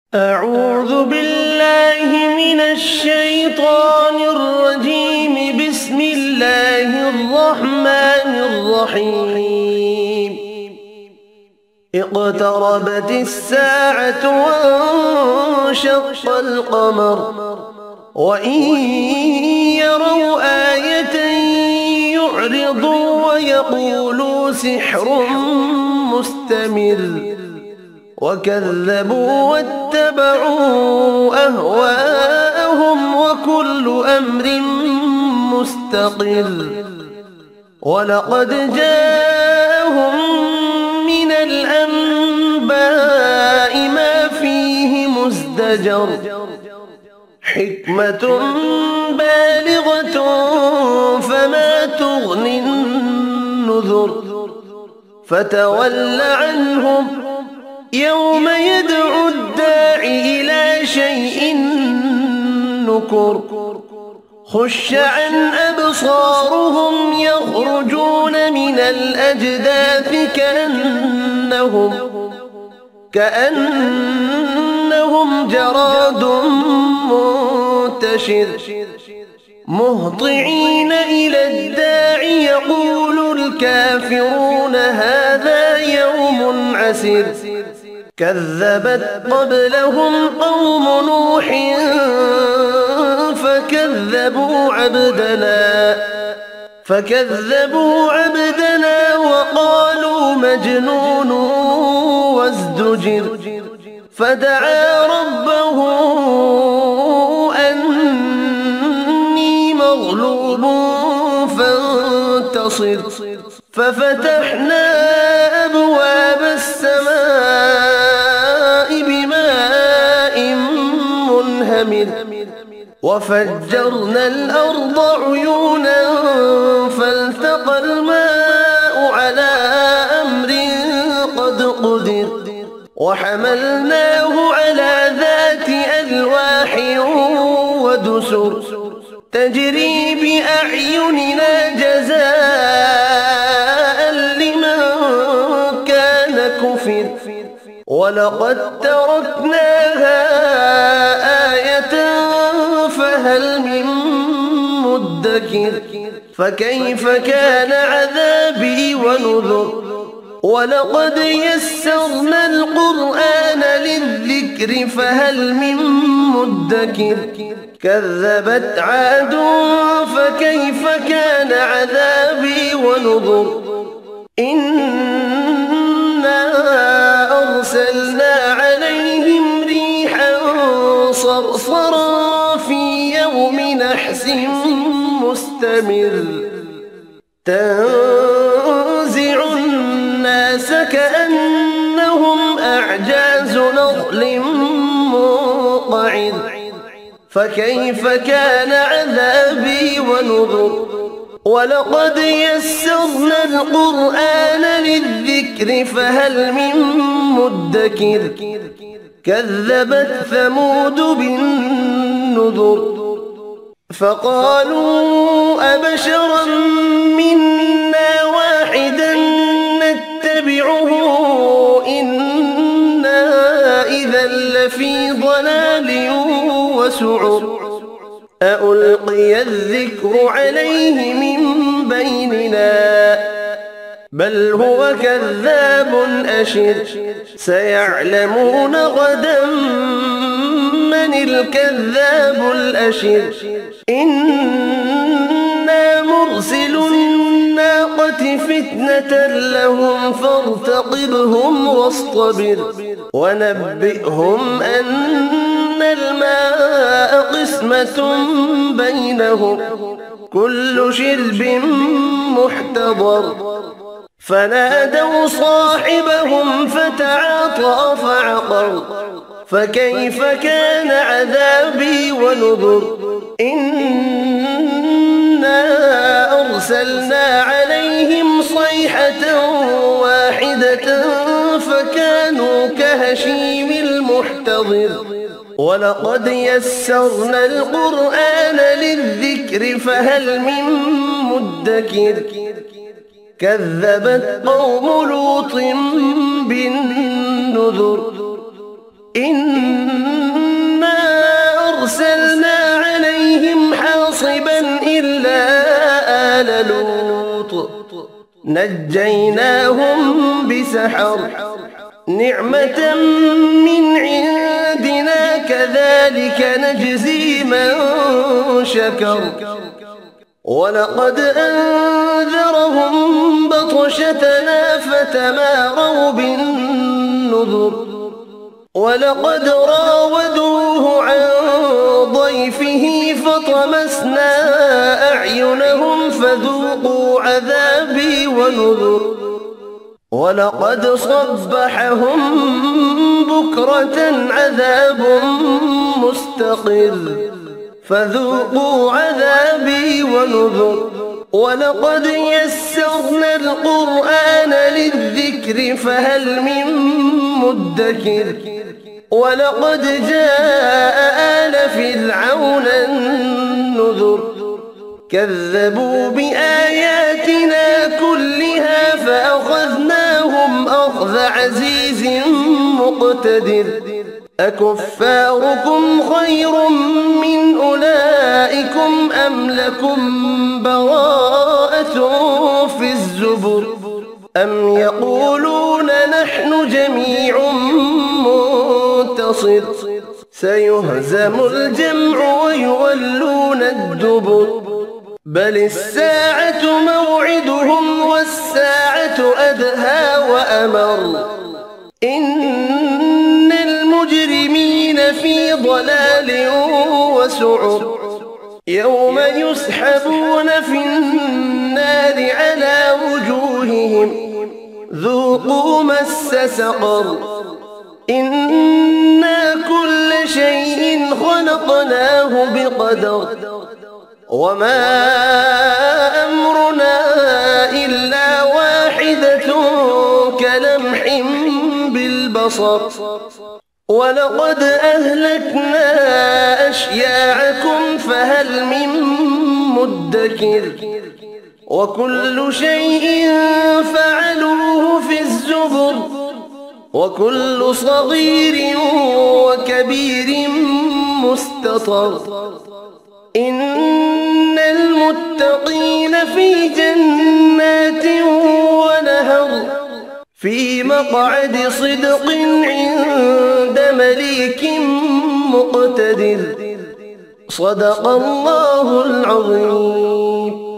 أعوذ بالله من الشيطان الرجيم. بسم الله الرحمن الرحيم. اقتربت الساعة وانشق القمر وإن يروا آية يعرضوا ويقولوا سحر مستمر وكذبوا واتبعوا أهواءهم وكل أمر مستقر. ولقد جاءهم من الأنباء ما فيه مزدجر حكمة بالغة فما تغني النذر. فتول عنهم يوم يدعو الداعي إلى شيء نكر. خش عن أبصارهم يخرجون من الأجداث كأنهم جراد منتشر مهطعين إلى الداعي يقول الكافرون هذا يوم عسير. كذبت قبلهم قوم نوح فكذبوا عبدنا وقالوا مجنون وازدجر. فدعا ربه أني مغلوب فانتصر. ففتحنا أبواب السماء بماء منهمر وفجرنا الأرض عيونا فالتقى الماء على أمر قد قدر. وحملناه على ذات ألواح ودسر تجري بأعيننا جزاء لمن كان كفر. ولقد تركناها آية فهل من مدكر. فكيف كان عذابي ونذر. ولقد يسرنا القرآن للذكر فهل من مدكر. كذبت عاد فكيف كان عذابي ونذر. إنا أرسلنا عليهم ريحا صرصرا في يوم نحس مستمر تنزع الناس كأنهم أعجاز نخل منقعر. فكيف كان عذابي ونذر. ولقد يسرنا القرآن للذكر فهل من مدكر. كذبت ثمود بالنذر فقالوا أبشرا منا واحدا نتبعه إنا إذا لفي ضلال وسعر. أألقي الذكر عليه من بيننا بل هو كذاب أشر. سيعلمون غدا من الكذاب الأشر. إنا مرسل الناقة فتنة لهم فارتقبهم واصطبر. ونبئهم أن الماء قسمة بينهم كل شرب محتضر. فنادوا صاحبهم فتعاطى فعقر. فكيف كان عذابي ونذر. إنا أرسلنا عليهم صيحة واحدة فكانوا كهشيم المحتضر. ولقد يسرنا القرآن للذكر فهل من مدكر. كذبت قوم لوط بالنذر إنا أرسلنا عليهم حاصبا إلا آل لوط نجيناهم بسحر نعمة من عندنا كذلك نجزي من شكر ولقد أنذرهم بطشتنا فتماروا بالنذر ولقد راودوه عن ضيفه فطمسنا أعينهم فذوقوا عذابي ونذر ولقد صبحهم بكرة عذاب مستقر فذوقوا عذابي ونذر ولقد يسرنا القرآن للذكر فهل من مدكر ولقد جاء آل فرعون النذر كذبوا بآياتنا كلها فأخذناهم أخذ عزيز مقتدر أكفاركم خير من أولئكم أم لكم براءة في الزبر أم يقولون نحن جميع منتصر سيهزم الجمع ويولون الدبر بل الساعة موعدهم والساعة أدهى وأمر إن المجرمين في ضلال وسعر يوم يسحبون في النار على وجوههم ذوقوا مس سقر إنا كل شيء خلقناه بقدر وما أمرنا إلا واحدة كلمح بالبصر ولقد أهلكنا أشياعكم فهل من مدكر وكل شيء فعلوه في الزبر وكل صغير وكبير مستطر إن المتقين في جنات ونهر في مقعد صدق عند مليك مقتدر صدق الله العظيم.